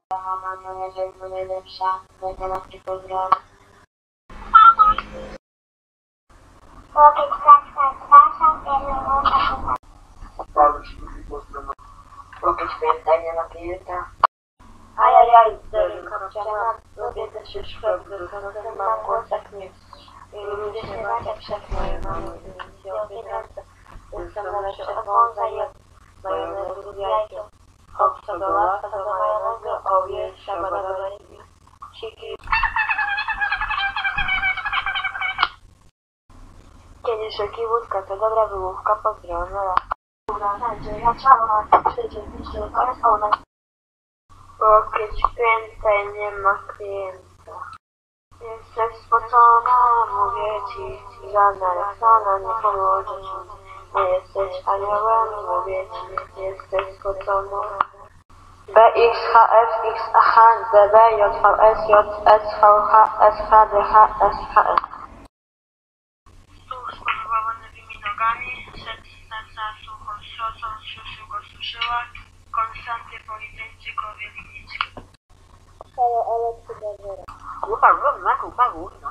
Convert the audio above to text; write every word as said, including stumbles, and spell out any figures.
Mama, no nie dziękuję lepsza, będę na ci pozdrawiam. Chłopiec kacka z wasza, pierwszy Odpalić drugi pozdrowienia. Chłopiec pamiętaj, nie ma klienta. Ajajaj, Zderzę kapciana, lubię też już szweb, wychodzącym mam głos jak mistrz. I lubię śpiewać jak szef mojej mamy, i się opiekance. Jestem lepszy od wąsa i od majonezu z jajkiem. Od czekolada do majonezu, owie, szabadaba i siki. Kieliszek i wódka, to dobra wymówka, pozdrowienia. Uważajcie, ja trzeba przecież myślę, to jest ona. Łokieć świętej, nie ma klienta. Jesteś spocona, mówię ci, żadna Roxana nie pomoże ci. Nie jesteś aniołem, mówię ci, jesteś spocona. B X H F X H D B J V S J S V H S H D H S H S. Stół z podwołanymi nogami, szedł serca suchą srocą, suszył go suszyła, konstanty pojedynczy go wielniczki. Halo, ale czy do zera. Kupa, równa, kupa,